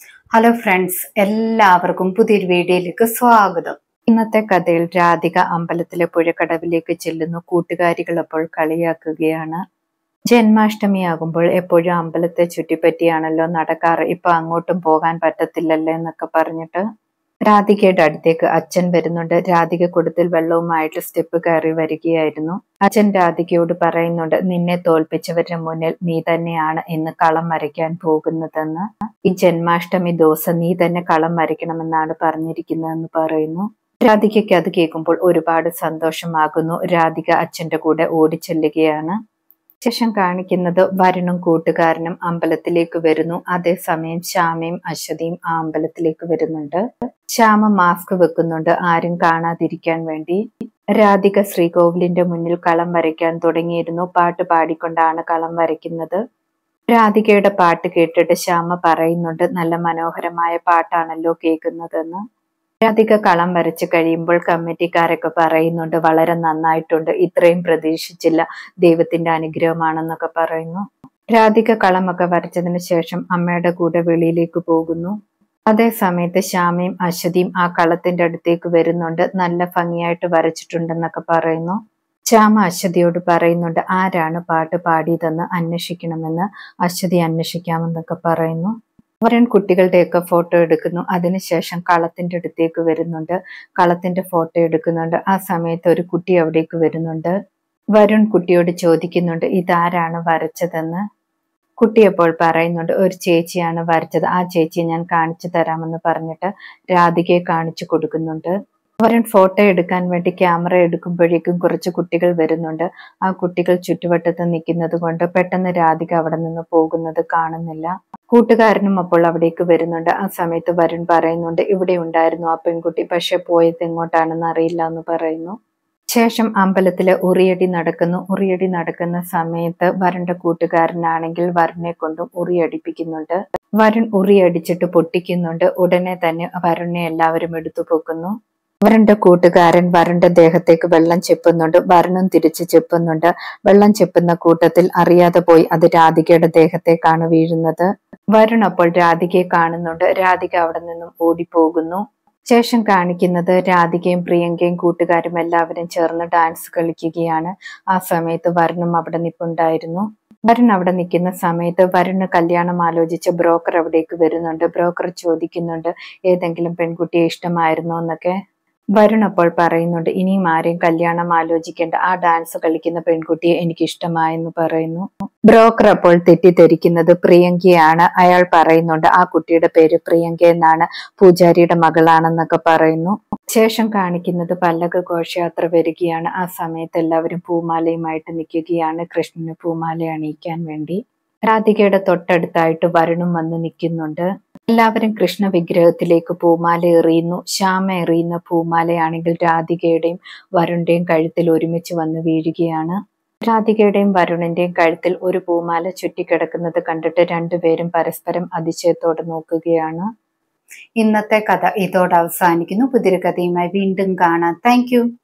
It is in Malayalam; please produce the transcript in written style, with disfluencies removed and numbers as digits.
ഹലോ ഫ്രണ്ട്സ്, എല്ലാവർക്കും പുതിയൊരു വീഡിയോയിലേക്ക് സ്വാഗതം. ഇന്നത്തെ കഥയിൽ രാധിക അമ്പലത്തിലെ പുഴക്കടവിലേക്ക് ചെല്ലുന്നു. കൂട്ടുകാരികൾ അപ്പോൾ കളിയാക്കുകയാണ്. ജന്മാഷ്ടമിയാകുമ്പോൾ എപ്പോഴും അമ്പലത്തെ ചുറ്റിപ്പറ്റിയാണല്ലോ നടക്കാറ്, ഇപ്പൊ അങ്ങോട്ടും പോകാൻ പറ്റത്തില്ലല്ലേ എന്നൊക്കെ പറഞ്ഞിട്ട് രാധികയുടെ അടുത്തേക്ക് അച്ഛൻ വരുന്നുണ്ട്. രാധിക കൊടുത്തിൽ വെള്ളവുമായിട്ട് സ്റ്റെപ്പ് കയറി വരികയായിരുന്നു. അച്ഛൻ രാധികയോട് പറയുന്നുണ്ട്, നിന്നെ തോൽപ്പിച്ചവരുടെ മുന്നിൽ നീ തന്നെയാണ് ഇന്ന് കളം വരയ്ക്കാൻ പോകുന്നതെന്ന്. ഈ ജന്മാഷ്ടമി ദിവസം നീ തന്നെ കളം വരയ്ക്കണമെന്നാണ് പറഞ്ഞിരിക്കുന്നതെന്ന് പറയുന്നു. രാധികയ്ക്ക് അത് കേൾക്കുമ്പോൾ ഒരുപാട് സന്തോഷമാകുന്നു. രാധിക അച്ഛന്റെ കൂടെ ഓടിച്ചെല്ലുകയാണ്. ശേഷം കാണിക്കുന്നത് വരുണും കൂട്ടുകാരനും അമ്പലത്തിലേക്ക് വരുന്നു. അതേസമയം ശ്യാമയും അശ്വതിയും ആ അമ്പലത്തിലേക്ക് വരുന്നുണ്ട്. ശ്യാമ മാസ്ക് വെക്കുന്നുണ്ട്, ആരും കാണാതിരിക്കാൻ വേണ്ടി. രാധിക ശ്രീകോവിലിന്റെ മുന്നിൽ കളം വരയ്ക്കാൻ തുടങ്ങിയിരുന്നു. പാട്ട് പാടിക്കൊണ്ടാണ് കളം വരയ്ക്കുന്നത്. രാധികയുടെ പാട്ട് കേട്ടിട്ട് ശ്യാമ പറയുന്നുണ്ട്, നല്ല മനോഹരമായ പാട്ടാണല്ലോ കേൾക്കുന്നതെന്ന്. രാധിക കളം വരച്ച് കഴിയുമ്പോൾ കമ്മിറ്റിക്കാരൊക്കെ പറയുന്നുണ്ട്, വളരെ നന്നായിട്ടുണ്ട്, ഇത്രയും പ്രതീക്ഷിച്ചില്ല, ദൈവത്തിന്റെ അനുഗ്രഹമാണെന്നൊക്കെ പറയുന്നു. രാധിക കളമൊക്കെ വരച്ചതിന് ശേഷം അമ്മയുടെ കൂടെ വെളിയിലേക്ക് പോകുന്നു. അതേ സമയത്ത് ശ്യാമയും അശ്വതിയും ആ കളത്തിന്റെ അടുത്തേക്ക് വരുന്നുണ്ട്. നല്ല ഭംഗിയായിട്ട് വരച്ചിട്ടുണ്ടെന്നൊക്കെ പറയുന്നു. ശ്യാമ അശ്വതിയോട് പറയുന്നുണ്ട്, ആരാണ് പാട്ട് പാടിയതെന്ന് അന്വേഷിക്കണമെന്ന്. അശ്വതി അന്വേഷിക്കാമെന്നൊക്കെ പറയുന്നു. വരുൺ കുട്ടികളുടെയൊക്കെ ഫോട്ടോ എടുക്കുന്നു. അതിനുശേഷം കളത്തിന്റെ അടുത്തേക്ക് വരുന്നുണ്ട്. കളത്തിന്റെ ഫോട്ടോ എടുക്കുന്നുണ്ട്. ആ സമയത്ത് ഒരു കുട്ടി അവിടേക്ക് വരുന്നുണ്ട്. വരുൺ കുട്ടിയോട് ചോദിക്കുന്നുണ്ട്, ഇതാരാണ് വരച്ചതെന്ന്. കുട്ടി അപ്പോൾ പറയുന്നുണ്ട്, ഒരു ചേച്ചിയാണ് വരച്ചത്, ആ ചേച്ചിയെ ഞാൻ കാണിച്ചു തരാമെന്ന് പറഞ്ഞിട്ട് രാധികയെ കാണിച്ചു കൊടുക്കുന്നുണ്ട്. വരുൺ ഫോട്ടോ എടുക്കാൻ വേണ്ടി ക്യാമറ എടുക്കുമ്പോഴേക്കും കുറച്ച് കുട്ടികൾ വരുന്നുണ്ട്. ആ കുട്ടികൾ ചുറ്റുവട്ടത്ത് നിൽക്കുന്നത് കൊണ്ട് പെട്ടെന്ന് രാധിക അവിടെ നിന്ന് പോകുന്നത് കാണുന്നില്ല. കൂട്ടുകാരനും അപ്പോൾ അവിടേക്ക് വരുന്നുണ്ട്. ആ സമയത്ത് വരുൺ പറയുന്നുണ്ട്, ഇവിടെ ഉണ്ടായിരുന്നു ആ പെൺകുട്ടി, പക്ഷെ പോയത് എങ്ങോട്ടാണെന്ന് അറിയില്ല എന്ന് പറയുന്നു. ശേഷം അമ്പലത്തിലെ ഉറിയടി നടക്കുന്നു. ഉറിയടി നടക്കുന്ന സമയത്ത് വരുണിന്റെ കൂട്ടുകാരനാണെങ്കിൽ വരുണിനെ കൊണ്ടും ഉറിയടിപ്പിക്കുന്നുണ്ട്. വരുൺ ഉറിയടിച്ചിട്ട് പൊട്ടിക്കുന്നുണ്ട്. ഉടനെ തന്നെ വരുണിനെ എല്ലാവരും എടുത്തു പൊക്കുന്നു. വരുണിന്റെ കൂട്ടുകാരൻ വരുണിന്റെ ദേഹത്തേക്ക് വെള്ളം ചെപ്പുന്നുണ്ട്. വരുണും തിരിച്ച് ചെപ്പുന്നുണ്ട്. വെള്ളം ചെപ്പുന്ന കൂട്ടത്തിൽ അറിയാതെ പോയി അത് രാധികയുടെ ദേഹത്തേക്കാണ് വീഴുന്നത്. വരുൺ അപ്പോൾ രാധികയെ കാണുന്നുണ്ട്. രാധിക അവിടെ നിന്നും ഓടിപ്പോകുന്നു. ശേഷം കാണിക്കുന്നത് രാധികയും പ്രിയങ്കയും കൂട്ടുകാരും എല്ലാവരും ചേർന്ന് ഡാൻസ് കളിക്കുകയാണ്. ആ സമയത്ത് വരുണും അവിടെ നിൽപ്പുണ്ടായിരുന്നു. വരുൺ അവിടെ നിൽക്കുന്ന സമയത്ത് വരുണ് കല്യാണം ആലോചിച്ച ബ്രോക്കർ അവിടേക്ക് വരുന്നുണ്ട്. ബ്രോക്കർ ചോദിക്കുന്നുണ്ട്, ഏതെങ്കിലും പെൺകുട്ടിയെ ഇഷ്ടമായിരുന്നോ എന്നൊക്കെ. വരുൺ അപ്പോൾ പറയുന്നുണ്ട്, ഇനിയും ആരെയും കല്യാണം ആലോചിക്കേണ്ട, ആ ഡാൻസ് കളിക്കുന്ന പെൺകുട്ടിയെ എനിക്ക് ഇഷ്ടമായെന്ന് പറയുന്നു. ബ്രോക്കർ അപ്പോൾ തെറ്റിദ്ധരിക്കുന്നത് പ്രിയങ്കയാണ്. അയാൾ പറയുന്നുണ്ട്, ആ കുട്ടിയുടെ പേര് പ്രിയങ്ക എന്നാണ്, പൂജാരിയുടെ മകളാണെന്നൊക്കെ പറയുന്നു. ശേഷം കാണിക്കുന്നത് പല്ലക്ക് ഘോഷയാത്ര വരികയാണ്. ആ സമയത്ത് എല്ലാവരും പൂമാലയുമായിട്ട് നിൽക്കുകയാണ്, കൃഷ്ണന് പൂമാല അണിയിക്കാൻ വേണ്ടി. രാധികയുടെ തൊട്ടടുത്തായിട്ട് വരുണും വന്ന് നിൽക്കുന്നുണ്ട്. എല്ലാവരും കൃഷ്ണ വിഗ്രഹത്തിലേക്ക് പൂമാല എറിയുന്നു. ശ്യാമ എറിയുന്ന പൂമാലയാണെങ്കിൽ രാധികയുടെയും വരുണിന്റെയും കഴുത്തിൽ ഒരുമിച്ച് വന്ന് വീഴുകയാണ്. രാധികയുടെയും വരുണിന്റെയും കഴുത്തിൽ ഒരു പൂമാല ചുറ്റിക്കിടക്കുന്നത് കണ്ടിട്ട് രണ്ടുപേരും പരസ്പരം അതിശയത്തോടെ നോക്കുകയാണ്. ഇന്നത്തെ കഥ ഇതോടെ അവസാനിക്കുന്നു. പുതിയൊരു കഥയുമായി വീണ്ടും കാണാം. താങ്ക്